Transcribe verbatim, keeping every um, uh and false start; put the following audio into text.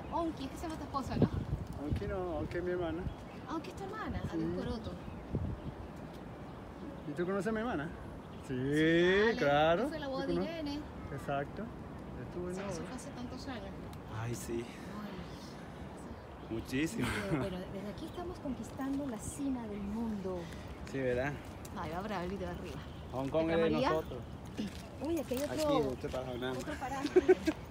Onki, es que se llama tu esposa, ¿no? Aunque no, aunque es mi hermana. Aunque es tu hermana, Sí. Adiós Coroto. ¿Y tú conoces a mi hermana? Sí, Dale, claro. fue la boda ¿Tú de cono- Irene. Exacto. Estuve en Eso novio. fue hace tantos años. Ay, sí. Ay, Muchísimo. pero bueno, desde aquí estamos conquistando la cima del mundo. Sí, ¿verdad? Ay, va a ver el video de arriba. Hong Kong ¿Otra es de María? nosotros. Uy, aquí hay otro, Aquí, este para Honam. otro paraje.